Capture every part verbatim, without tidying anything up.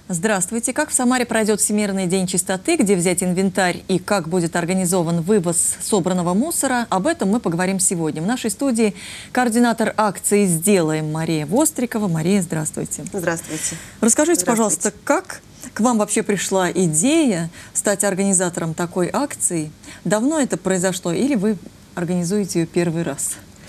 Здравствуйте. Как в Самаре пройдет Всемирный день чистоты, где взять инвентарь и как будет организован вывоз собранного мусора? Об этом мы поговорим сегодня. В нашей студии координатор акции «Сделаем» Мария Вострикова. Мария, здравствуйте. Здравствуйте. Расскажите, Здравствуйте. пожалуйста, как к вам вообще пришла идея стать организатором такой акции? Давно это произошло или вы организуете ее первый раз?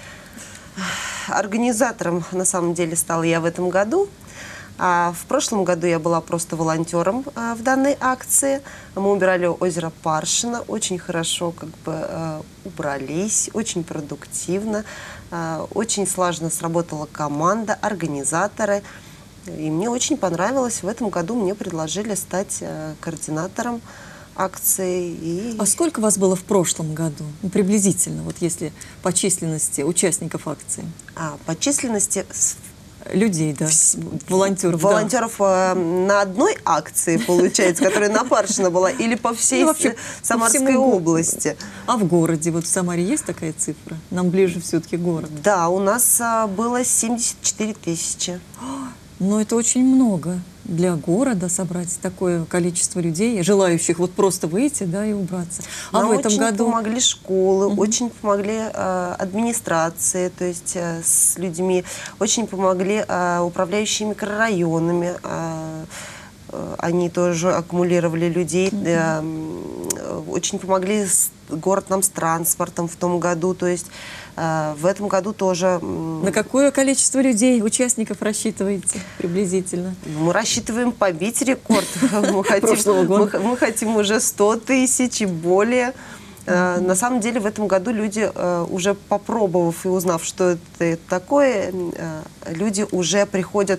Организатором, на самом деле, стала я в этом году. А в прошлом году я была просто волонтером а, в данной акции. Мы убирали озеро Паршино, очень хорошо как бы а, убрались, очень продуктивно, а, очень слаженно сработала команда, организаторы. И мне очень понравилось. В этом году мне предложили стать а, координатором акции. И... А сколько вас было в прошлом году? Ну, приблизительно, вот если по численности участников акции. А, по численности... Людей, да, волонтеров. Волонтеров да. на одной акции, получается, которая на Паршино была, или по всей ну, вообще, Самарской по области? А в городе, вот в Самаре есть такая цифра? Нам ближе все-таки город. Да, у нас было семьдесят четыре тысячи. Но это очень много для города собрать такое количество людей, желающих вот просто выйти, да, и убраться. А Нам в этом очень году помогли школы, угу. очень помогли э, администрации, то есть э, с людьми, очень помогли э, управляющие микрорайонами. Э, э, они тоже аккумулировали людей, угу. э, очень помогли с, город нам с транспортом в том году, то есть в этом году тоже... На какое количество людей, участников рассчитываете приблизительно? Мы рассчитываем побить рекорд. Мы хотим, мы, мы хотим уже сто тысяч и более. Uh-huh. На самом деле в этом году люди, уже попробовав и узнав, что это такое, люди уже приходят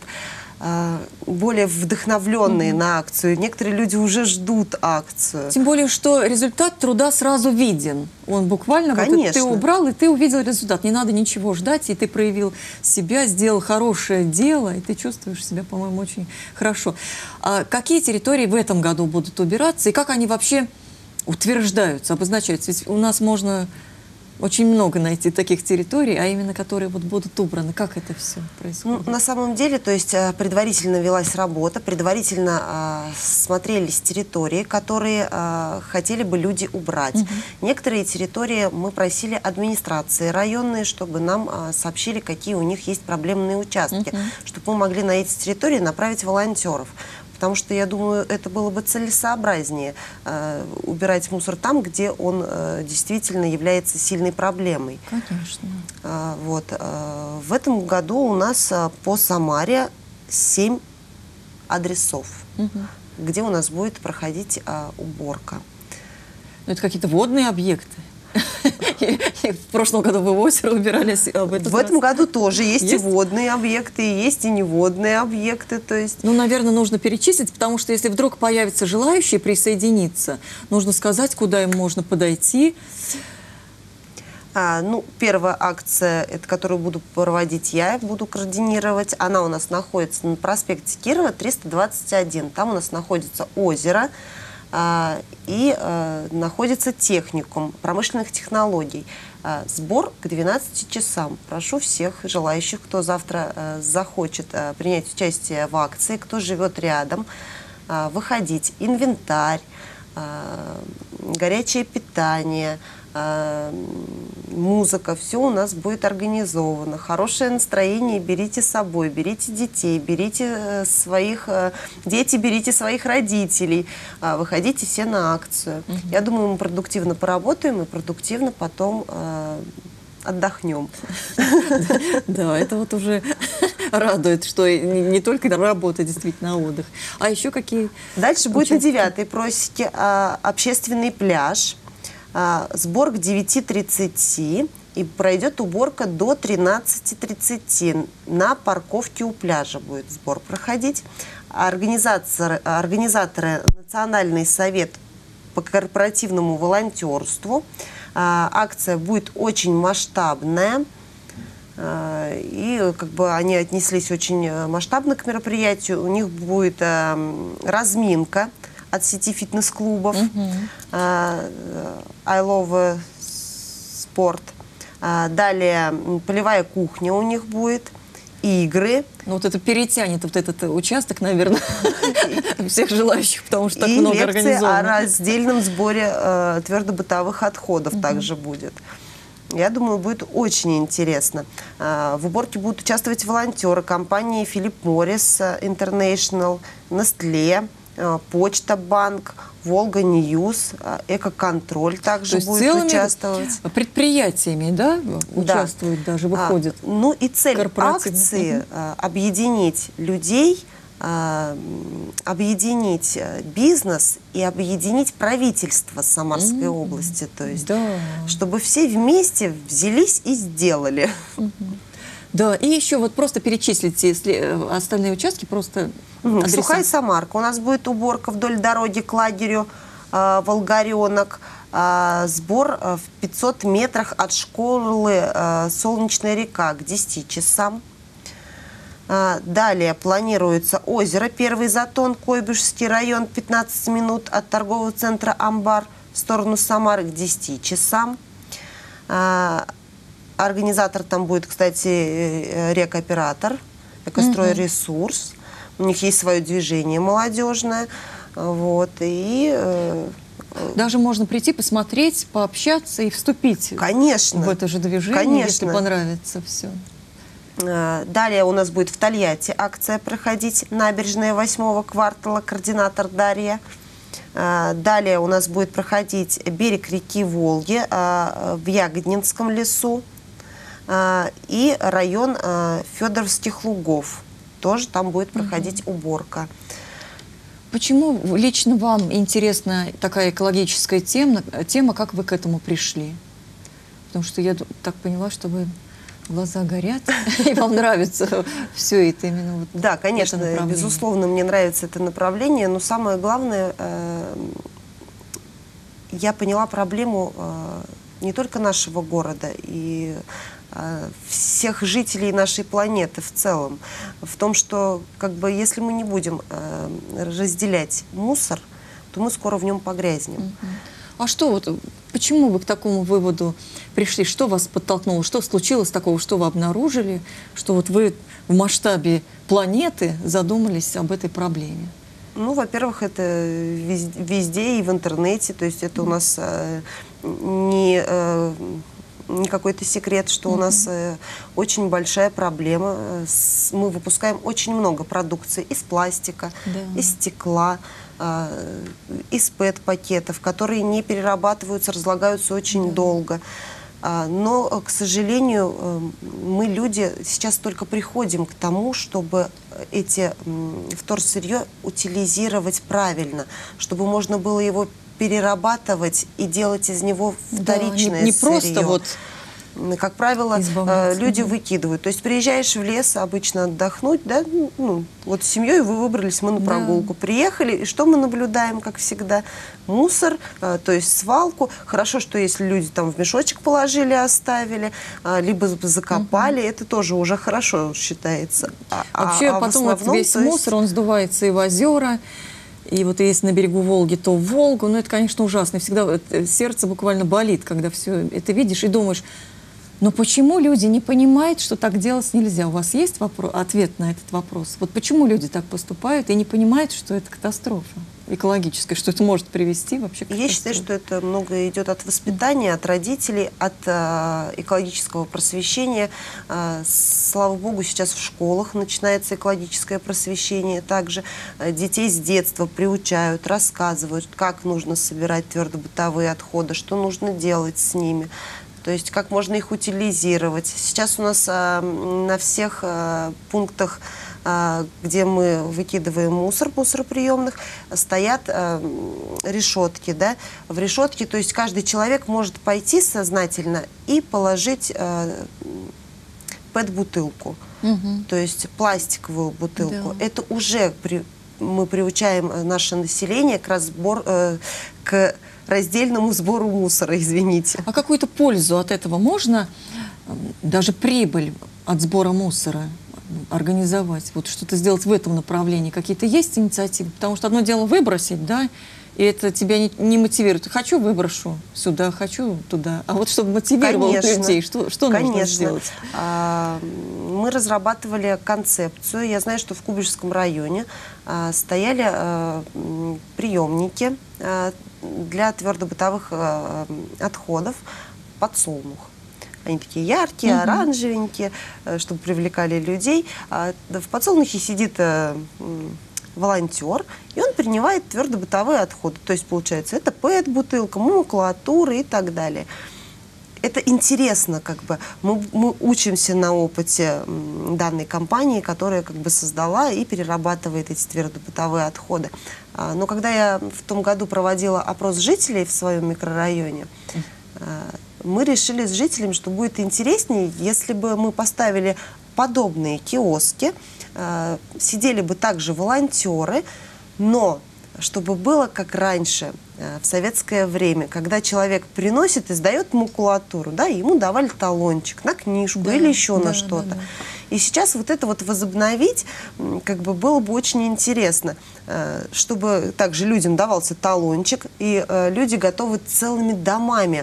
более вдохновленные mm-hmm. на акцию. Некоторые люди уже ждут акцию. Тем более, что результат труда сразу виден. Он буквально, Конечно. Вот, ты убрал, и ты увидел результат. Не надо ничего ждать, и ты проявил себя, сделал хорошее дело, и ты чувствуешь себя, по-моему, очень хорошо. А какие территории в этом году будут убираться, и как они вообще утверждаются, обозначаются? Ведь у нас можно... Очень много найти таких территорий, а именно которые вот будут убраны. Как это все происходит? Ну, на самом деле, то есть предварительно велась работа, предварительно а, смотрелись территории, которые а, хотели бы люди убрать. Угу. Некоторые территории мы просили администрации районные, чтобы нам а, сообщили, какие у них есть проблемные участки, угу. чтобы мы могли на эти территории направить волонтеров. Потому что, я думаю, это было бы целесообразнее э, убирать мусор там, где он э, действительно является сильной проблемой. Конечно. Э, вот, э, в этом году у нас э, по Самаре семь адресов, угу. где у нас будет проходить э, уборка. Но это какие-то водные объекты? В прошлом году вы в озеро убирались. А в в этом году тоже есть, есть и водные объекты, есть и неводные объекты. То есть... Ну, наверное, нужно перечислить, потому что если вдруг появятся желающие присоединиться, нужно сказать, куда им можно подойти. А, ну, первая акция, это, которую буду проводить я, буду координировать. Она у нас находится на проспекте Кирова, триста двадцать один. Там у нас находится озеро. А, и а, находится техникум промышленных технологий. А, сбор к двенадцати часам. Прошу всех желающих, кто завтра а, захочет а, принять участие в акции, кто живет рядом, а, выходить. Инвентарь, а, горячее питание, а, музыка, все у нас будет организовано. Хорошее настроение берите с собой, берите детей, берите своих, дети, берите своих родителей, выходите все на акцию. Угу. Я думаю, мы продуктивно поработаем и продуктивно потом э, отдохнем. Да, это вот уже радует, что не только работа, действительно, а отдых. А еще какие? Дальше будет на девятой просеке общественный пляж. Сбор к девяти тридцати, и пройдет уборка до тринадцати тридцати. На парковке у пляжа будет сбор проходить. Организаторы, организаторы Национальный совет по корпоративному волонтерству. Акция будет очень масштабная. И как бы они отнеслись очень масштабно к мероприятию. У них будет разминка от сети фитнес-клубов, uh-huh. I Love Sport. Далее полевая кухня у них будет, игры, Ну, вот это перетянет вот этот участок, наверное, всех желающих, потому что так И много лекция о организовано. раздельном сборе э, твердобытовых отходов также будет. Я думаю, будет очень интересно. Э, в уборке будут участвовать волонтеры компании Philip Morris International, Nestle, э, Почта Банк, Волга Ньюс, э, Экоконтроль также То есть будет целыми участвовать. предприятиями, да, Да. участвуют даже, А, выходят. ну и цель корпоративно. акции Мгм. а, объединить людей, а, м, объединить а, бизнес и объединить правительство Самарской М. области. То есть, Да. чтобы все вместе взялись и сделали. Да, и еще вот просто перечислите, если э, остальные участки, просто Мгм. адреса. Сухая Самарка. У нас будет уборка вдоль дороги к лагерю а, Волгаренок. А, сбор а, в пятьсот метрах от школы а, Солнечная река к десяти часам. А, далее планируется озеро, первый затон, Койбышевский район, пятнадцать минут от торгового центра «Амбар» в сторону Самары к десяти часам. А, организатор там будет, кстати, рекооператор, Экостройресурс. У них есть свое движение молодежное. Вот, и, э, Даже можно прийти, посмотреть, пообщаться и вступить конечно, в это же движение, конечно. если понравится все. Э, Далее у нас будет в Тольятти акция проходить, набережная восьмого квартала, координатор Дарья. Э, Далее у нас будет проходить берег реки Волги э, в Ягоднинском лесу э, и район э, Федоровских лугов. Тоже там будет проходить уборка. Почему лично вам интересна такая экологическая тема, тема, как вы к этому пришли? Потому что я ду- так поняла, что вы глаза горят, и вам нравится все это именно вот. Да, это конечно, направление. безусловно, мне нравится это направление, но самое главное, э, я поняла проблему э, не только нашего города и э, всех жителей нашей планеты в целом. В том, что как бы если мы не будем э, разделять мусор, то мы скоро в нем погрязнем. А что вот, почему вы к такому выводу пришли? Что вас подтолкнуло? Что случилось такого? Что вы обнаружили? Что вот вы в масштабе планеты задумались об этой проблеме? Ну, во-первых, это вез- везде и в интернете, то есть это у нас э, не, э, не какой-то секрет, что у нас э, очень большая проблема. э, с- мы выпускаем очень много продукции из пластика, Да. из стекла, э, из пэт-пакетов, которые не перерабатываются, разлагаются очень долго. А, Но, э, к сожалению, э, мы, люди, сейчас только приходим к тому, чтобы эти м, вторсырье утилизировать правильно, чтобы можно было его перерабатывать и делать из него Да, не- вторичное не просто сырье. вот М, Как правило, избавляться. э, люди Мгм. выкидывают. То есть приезжаешь в лес обычно отдохнуть, да, ну, вот с семьей вы выбрались, мы на Да. прогулку приехали, и что мы наблюдаем, как всегда? Мусор, э, то есть свалку. Хорошо, что если люди там в мешочек положили, оставили, а, либо з- закопали, это тоже уже хорошо считается. А- а- Вообще а в потом вот основном, весь то есть- мусор, он сдувается и в озера, и вот если на берегу Волги, то в Волгу. Ну, это, конечно, ужасно. И всегда вот, э, сердце буквально болит, когда все это видишь и думаешь, но почему люди не понимают, что так делать нельзя? У вас есть вопро- ответ на этот вопрос? Вот почему люди так поступают и не понимают, что это катастрофа экологическая, что это может привести вообще к Я считаю, катастрофе? что это многое идет от воспитания, от родителей, от э, экологического просвещения. Э, слава богу, сейчас в школах начинается экологическое просвещение. Также э, детей с детства приучают, рассказывают, как нужно собирать твердобытовые отходы, что нужно делать с ними. То есть как можно их утилизировать. Сейчас у нас э, на всех э, пунктах, э, где мы выкидываем мусор, мусороприемных, стоят э, решетки. Да? В решетке, то есть каждый человек может пойти сознательно и положить э, пэт-бутылку, Мгм. то есть пластиковую бутылку. Да. Это уже при- мы приучаем э, наше население к, разбор, э, к раздельному сбору мусора, извините. А какую-то пользу от этого можно, м, даже прибыль от сбора мусора м, организовать? Вот что-то сделать в этом направлении? Какие-то есть инициативы? Потому что одно дело выбросить, да, и это тебя не, не мотивирует. Хочу, выброшу сюда, хочу туда. А вот чтобы мотивировало людей, что, что нужно сделать? А, мы разрабатывали концепцию. Я знаю, что в Куйбышевском районе а, стояли а, приемники а, для твердобытовых а, отходов подсолнух. Они такие яркие, угу. оранжевенькие, чтобы привлекали людей. А в подсолнухе сидит а, волонтер, и он принимает твердобытовые отходы. То есть, получается, это пэт-бутылка, макулатура и так далее. Это интересно, как бы. Мы, мы учимся на опыте данной компании, которая как бы создала и перерабатывает эти твердобытовые отходы. А, но когда я в том году проводила опрос жителей в своем микрорайоне, мы решили с жителями, что будет интереснее, если бы мы поставили подобные киоски, э, сидели бы также волонтеры, но чтобы было как раньше, э, в советское время, когда человек приносит и сдает макулатуру, да, ему давали талончик на книжку, да, или еще да, на что-то. Да, да. И сейчас вот это вот возобновить, как бы было бы очень интересно, э, чтобы также людям давался талончик, и э, люди готовы целыми домами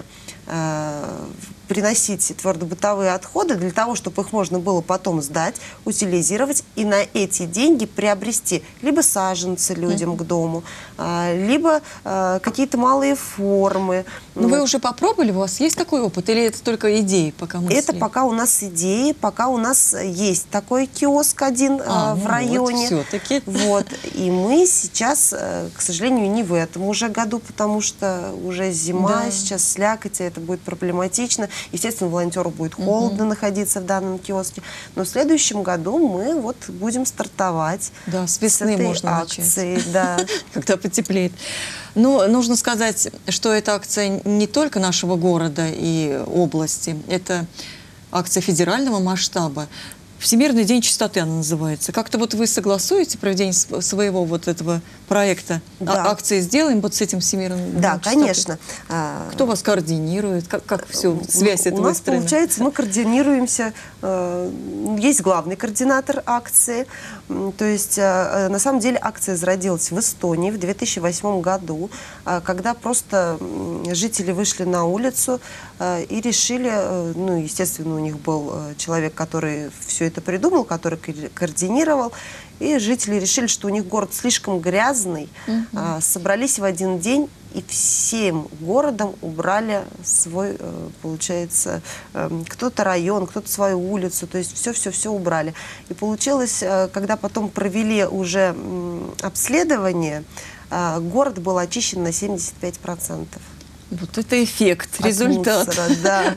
приносить твердобытовые отходы для того, чтобы их можно было потом сдать, утилизировать и на эти деньги приобрести либо саженцы людям mm-hmm. к дому, либо какие-то малые формы. Но вы уже попробовали? У вас есть такой опыт? Или это только идеи пока мысли? Это пока у нас идеи, пока у нас есть такой киоск один а, в ну районе. Вот все-таки. Вот. И мы сейчас, к сожалению, не в этом уже году, потому что уже зима, да. сейчас слякоть, это будет проблематично. Естественно, волонтеру будет холодно угу. находиться в данном киоске. Но в следующем году мы вот будем стартовать. Да, с весны с этой можно акции, начать. Да. Когда потеплеет. Но нужно сказать, что эта акция не только нашего города и области. Это акция федерального масштаба. Всемирный день чистоты она называется. Как-то вот вы согласуете проведение своего вот этого проекта? Да. А, акции сделаем вот с этим Всемирным днем Да, чистоты? конечно. Кто вас координирует? Как, как все, связь этого У нас, выстроена? получается, мы координируемся. Есть главный координатор акции. То есть, на самом деле, акция зародилась в Эстонии в две тысячи восьмом году, когда просто жители вышли на улицу и решили, ну, естественно, у них был человек, который все это придумал, который координировал, и жители решили, что у них город слишком грязный, угу. а, собрались в один день и всем городом убрали свой, получается, кто-то район, кто-то свою улицу, то есть все-все-все убрали. И получилось, когда потом провели уже обследование, город был очищен на семьдесят пять процентов. Вот это эффект, результат. Мусора, да.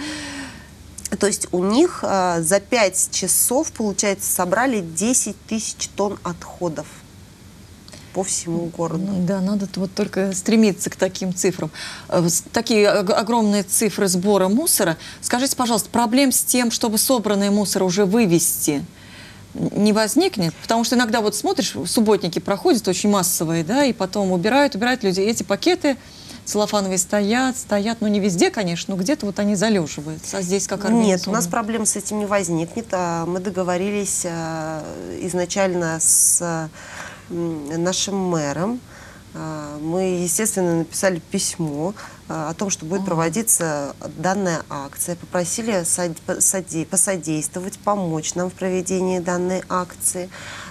То есть у них а, за пять часов, получается, собрали десять тысяч тонн отходов по всему городу. Ну, да, надо вот только стремиться к таким цифрам. Такие огромные цифры сбора мусора. Скажите, пожалуйста, проблем с тем, чтобы собранный мусор уже вывести, не возникнет? Потому что иногда вот смотришь, субботники проходят очень массовые, да, и потом убирают, убирают люди. Эти пакеты целлофановые стоят, стоят, ну не везде, конечно, но где-то вот они залеживаются. А здесь как организовано? Нет, у нас проблем с этим не возникнет. Мы договорились изначально с нашим мэром. Мы, естественно, написали письмо о том, что будет проводиться данная акция. Попросили посодействовать, помочь нам в проведении данной акции.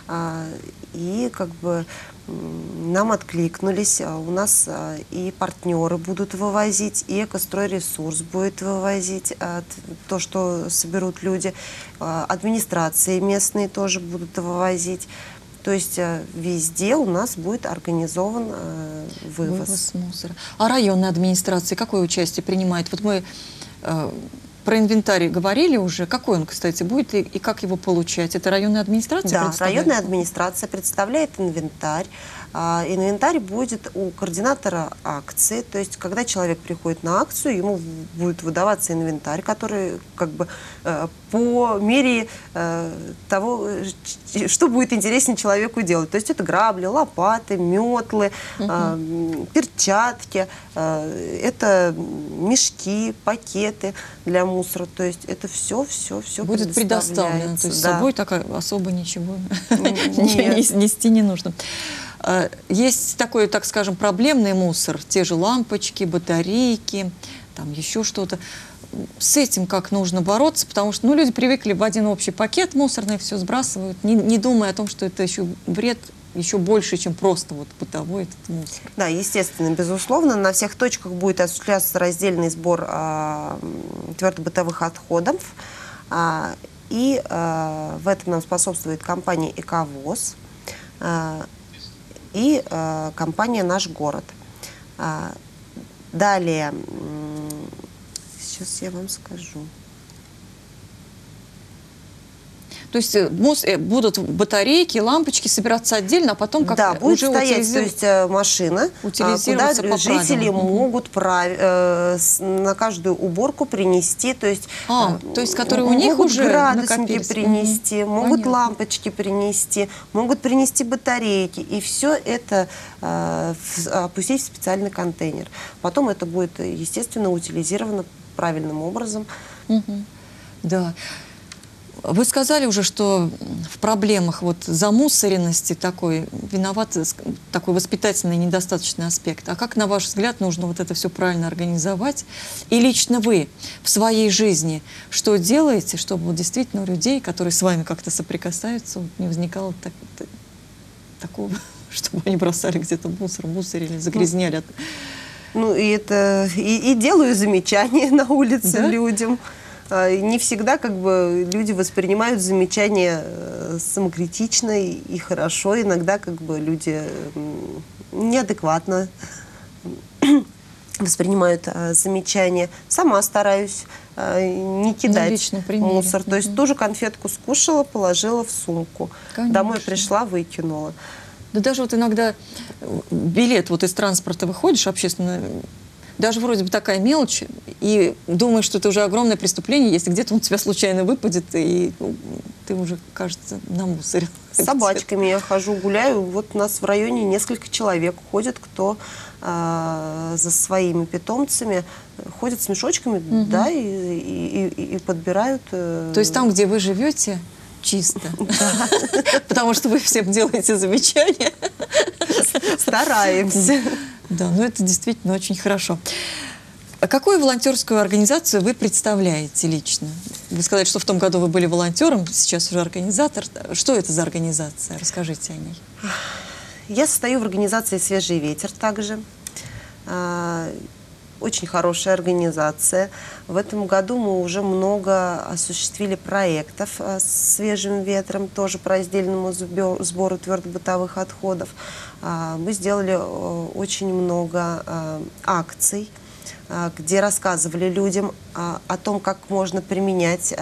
И как бы нам откликнулись. У нас и партнеры будут вывозить, и Экостройресурс будет вывозить то, что соберут люди. Администрации местные тоже будут вывозить. То есть везде у нас будет организован э, вывоз. Вывоз мусора. А районная администрация какое участие принимает? Вот мы э, про инвентарь говорили уже. Какой он, кстати, будет и, и как его получать? Это районная администрация? Да, районная администрация представляет инвентарь. А, инвентарь будет у координатора акции. То есть, когда человек приходит на акцию, ему будет выдаваться инвентарь, который как бы э, по мере э, того, что будет интереснее человеку делать. То есть, это грабли, лопаты, метлы, угу. э, перчатки, э, это мешки, пакеты для мусора. То есть, это все, все, все будет предоставлено. То есть, да. с собой так особо ничего нести не нужно. А, есть такой, так скажем, проблемный мусор, те же лампочки, батарейки, там еще что-то. С этим как нужно бороться, потому что ну, люди привыкли в один общий пакет мусорный, все сбрасывают, не, не думая о том, что это еще вред еще больше, чем просто вот бытовой этот мусор. Да, естественно, безусловно, на всех точках будет осуществляться раздельный сбор а, твердобытовых отходов. А, и а, в этом нам способствует компания «Эковоз» а, и а, компания «Наш город». А, далее, сейчас я вам скажу. То есть мус, э, будут батарейки, лампочки собираться отдельно, а потом как да, будет уже стоять, утилизи... то есть э, машина, куда жители правилам. могут прав... э, с, на каждую уборку принести, то есть, а, э, то есть которые у них могут уже градусники накопились. принести, Угу. могут Понятно. лампочки принести, могут принести батарейки, и все это э, в, опустить в специальный контейнер. Потом это будет, естественно, утилизировано правильным образом. Угу. Да. Вы сказали уже, что в проблемах вот замусоренности такой виноват такой воспитательный недостаточный аспект. А как, на ваш взгляд, нужно вот это все правильно организовать? И лично вы в своей жизни что делаете, чтобы вот действительно у людей, которые с вами как-то соприкасаются, вот не возникало так, так, такого, чтобы они бросали где-то мусор, мусорили, загрязняли? Ну, и это и, и делаю замечания на улице да? людям. Не всегда как бы люди воспринимают замечания самокритично и хорошо. Иногда как бы люди неадекватно воспринимают замечания. Сама стараюсь не кидать мусор. То есть ту же конфетку скушала, положила в сумку. Конечно. Домой пришла, выкинула. Да даже вот иногда билет вот из транспорта выходишь, общественно, даже вроде бы такая мелочь, и думаешь, что это уже огромное преступление, если где-то он у тебя случайно выпадет, и ты уже, кажется, намусорил. С собачками я хожу, гуляю. Вот у нас в районе несколько человек ходят, кто э, за своими питомцами ходят с мешочками, угу. да, и, и, и, и подбирают. Э... То есть там, где вы живете, чисто. Потому что вы всем делаете замечания. Стараемся. Да, ну это действительно очень хорошо. А какую волонтерскую организацию вы представляете лично? Вы сказали, что в том году вы были волонтером, сейчас уже организатор. Что это за организация? Расскажите о ней. Я состою в организации «Свежий ветер» также. Очень хорошая организация. В этом году мы уже много осуществили проектов с «Свежим ветром», тоже по раздельному сбору твердобытовых отходов. Мы сделали очень много акций, где рассказывали людям о том, как можно применять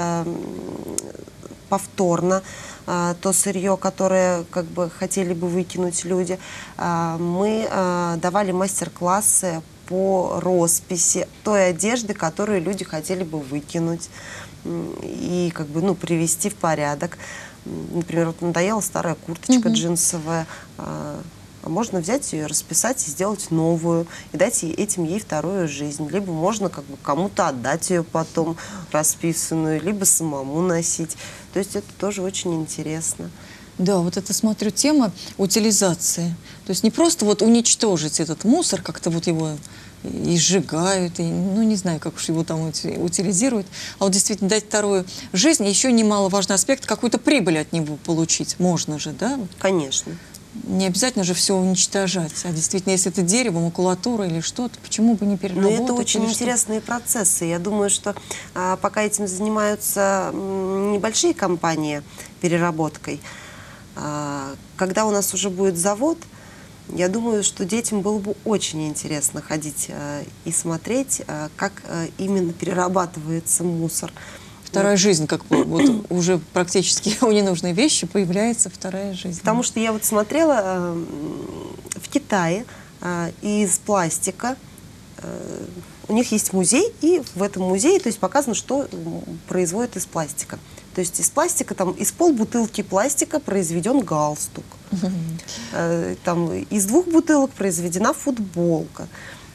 повторно то сырье, которое как бы хотели бы выкинуть люди. Мы давали мастер-классы по росписи той одежды, которую люди хотели бы выкинуть и как бы, ну, привести в порядок. Например, вот надоела старая курточка mm-hmm. джинсовая, а, а можно взять ее, расписать и сделать новую, и дать ей, этим ей вторую жизнь. Либо можно как бы кому-то отдать ее потом расписанную, либо самому носить. То есть это тоже очень интересно. Да, вот это, смотрю, тема утилизации. То есть не просто вот уничтожить этот мусор, как-то вот его и сжигают, и, ну, не знаю, как уж его там утилизируют, а вот действительно дать вторую жизнь. Еще немаловажный аспект, какую-то прибыль от него получить. Можно же, да? Конечно. Не обязательно же все уничтожать, а действительно, если это дерево, макулатура или что-то, почему бы не переработать? Но это очень интересные процессы. Я думаю, что а, пока этим занимаются небольшие компании переработкой, а, когда у нас уже будет завод, я думаю, что детям было бы очень интересно ходить а, и смотреть, а, как а, именно перерабатывается мусор. Вторая вот. жизнь, как бы, вот уже практически у ненужной вещи появляется вторая жизнь. Потому что я вот смотрела э, в Китае э, из пластика, э, у них есть музей, и в этом музее, то есть, показано, что производят из пластика. То есть из пластика, там, из полбутылки пластика произведен галстук. Э, там, из двух бутылок произведена футболка.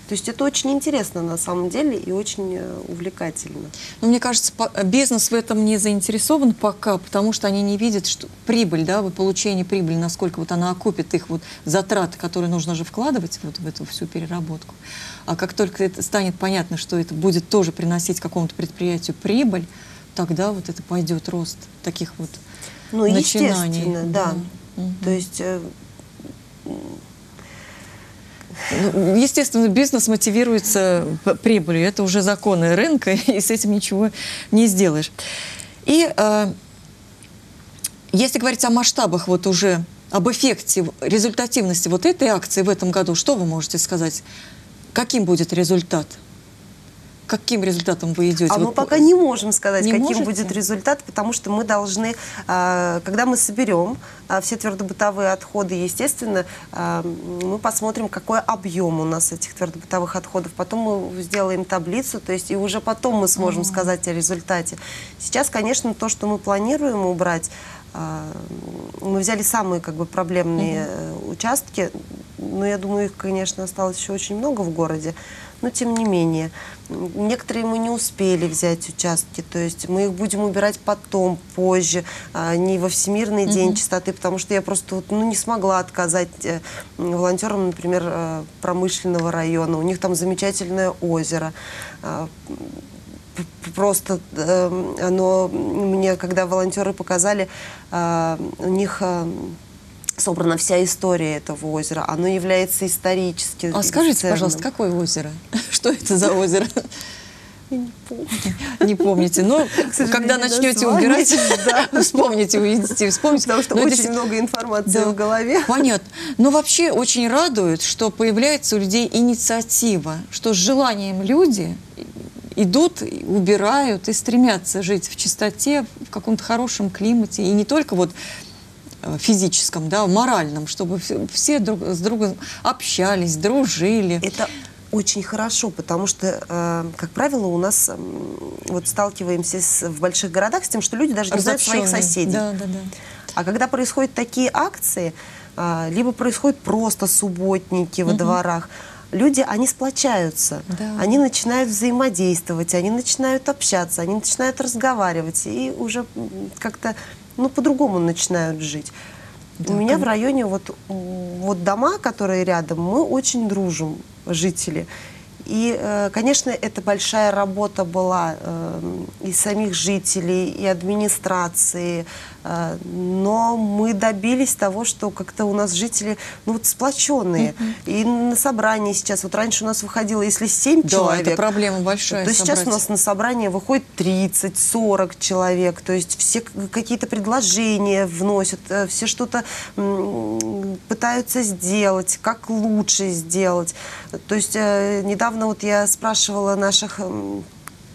То есть это очень интересно на самом деле и очень э, увлекательно. Но мне кажется, по- бизнес в этом не заинтересован пока, потому что они не видят, что прибыль, да, вот получение прибыли, насколько вот она окупит их вот затраты, которые нужно же вкладывать вот в эту всю переработку. А как только это станет понятно, что это будет тоже приносить какому-то предприятию прибыль, тогда вот это пойдет рост таких вот Ну, начинаний. естественно, да. Мгм. То есть... э, Ну, естественно, бизнес мотивируется п- прибылью. Это уже законы рынка, и с этим ничего не сделаешь. И э, если говорить о масштабах, вот уже об эффекте, результативности вот этой акции в этом году, что вы можете сказать? Каким будет результат? Каким результатом вы идете? А мы Вот пока по- не можем сказать, Не каким можете? будет результат, потому что мы должны, а, когда мы соберем а, все твердобытовые отходы, естественно, а, мы посмотрим, какой объем у нас этих твердобытовых отходов. Потом мы сделаем таблицу, то есть и уже потом мы сможем Ага. сказать о результате. Сейчас, конечно, то, что мы планируем убрать, а, мы взяли самые как бы проблемные э, участки, но я думаю, их, конечно, осталось еще очень много в городе, но тем не менее. Некоторые мы не успели взять участки, то есть мы их будем убирать потом, позже, а не во Всемирный день Мгм. чистоты, потому что я просто вот, ну, не смогла отказать э, волонтерам, например, э, промышленного района. У них там замечательное озеро. А, п- Просто э, оно мне, когда волонтеры показали, э, у них э, собрана вся история этого озера. Оно является исторически А скажите, ценным. пожалуйста, какое озеро? Что это за озеро? Я не помню. Не помните. Но сожалению, когда начнете название, убирать, да. вспомните, увидите, вспомните. Потому что Но очень здесь- много информации Да. в голове. Понятно. Но вообще очень радует, что появляется у людей инициатива, что с желанием люди идут, и убирают и стремятся жить в чистоте, в каком-то хорошем климате. И не только вот э, физическом, да, моральном, чтобы все, все друг с другом общались, дружили. Это очень хорошо, потому что, э, как правило, у нас м, вот сталкиваемся с- в больших городах с тем, что люди даже не знают своих Разобщенные. соседей. Да, да, да. А когда происходят такие акции, а, либо происходят просто субботники во Мгм. дворах, люди, они сплочаются, Да. они начинают взаимодействовать, они начинают общаться, они начинают разговаривать и уже м, как-то, ну, по-другому начинают жить. Да, У меня кон- в районе вот, м, вот дома, которые рядом, мы очень дружим, жители. И, э, конечно, это большая работа была э, и самих жителей, и администрации, э, но мы добились того, что как-то у нас жители, ну, вот сплоченные. И на собрании сейчас, вот раньше у нас выходило, если семь Да, человек, это проблема большая. то сейчас у собрать. нас на собрание выходит тридцать-сорок человек, то есть все к- какие-то предложения вносят, э, все что-то м, пытаются сделать, как лучше сделать. То есть э, недавно вот я спрашивала наших м,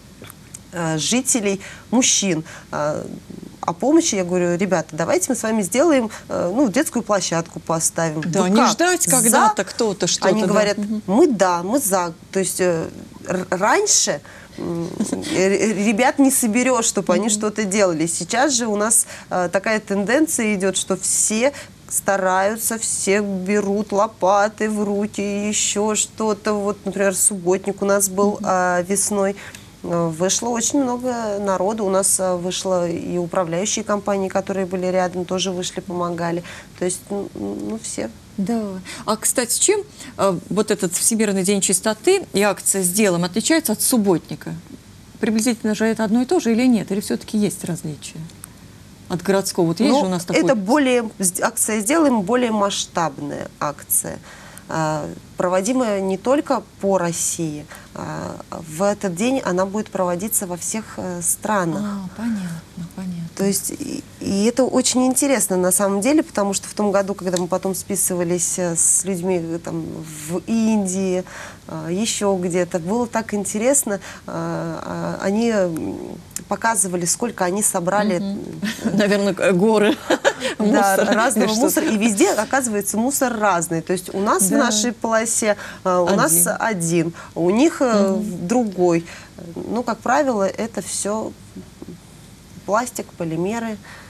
э, жителей, мужчин, э, о помощи. Я говорю: ребята, давайте мы с вами сделаем, э, ну, детскую площадку поставим. Да, Вы не как? ждать За? когда-то кто-то что-то. Они да. говорят: Мгм. мы да, мы за. То есть э, р- раньше м, э, ребят не соберешь, чтобы они что-то делали. Сейчас же у нас э, такая тенденция идет, что все стараются, все берут лопаты в руки, еще что-то. Вот, например, субботник у нас был э, весной. Э, Вышло очень много народу. У нас э, вышло и управляющие компании, которые были рядом, тоже вышли, помогали. То есть, ну, ну, все. Да. А, кстати, чем э, вот этот Всемирный день чистоты и акция «Сделаем» отличаются от субботника? Приблизительно же это одно и то же или нет? Или все-таки есть различия? От городского. Вот есть Ну, же у нас такой... это более, акция «Сделаем» более масштабная акция, а, проводимая не только по России. А, в этот день она будет проводиться во всех э, странах. А, понятно, понятно. То есть, и, и это очень интересно на самом деле, потому что в том году, когда мы потом списывались э, с людьми э, там, в Индии, э, еще где-то, было так интересно. э, э, Они м, показывали, сколько они собрали. Наверное, горы. Да, мусора. разного Что-то. мусора. И везде, оказывается, мусор разный. То есть у нас Да. в нашей полосе э, у нас Один. один, у них э, другой. Ну, как правило, это все пластик, полимеры.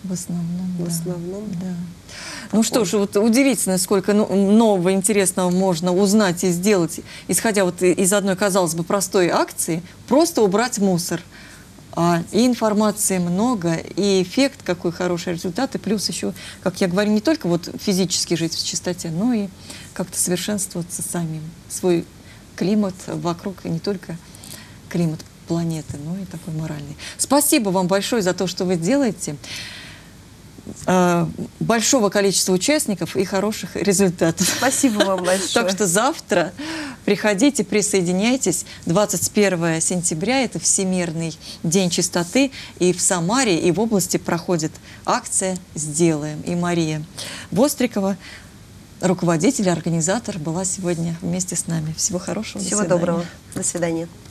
В основном, В да. основном. Да. Ну что ж, вот удивительно, сколько ну, нового, интересного можно узнать и сделать, исходя вот из одной, казалось бы, простой акции, просто убрать мусор. А, и информации много, и эффект какой хороший, результат, и плюс еще, как я говорю, не только вот физически жить в чистоте, но и как-то совершенствоваться самим. Свой климат вокруг, и не только климат планеты, но и такой моральный. Спасибо вам большое за то, что вы делаете. Большого количества участников и хороших результатов. Спасибо вам большое. Так что завтра приходите, присоединяйтесь. двадцать первое сентября – это Всемирный день чистоты. И в Самаре, и в области проходит акция «Сделаем». И Мария Вострикова, руководитель, организатор, была сегодня вместе с нами. Всего хорошего. Всего доброго. До свидания.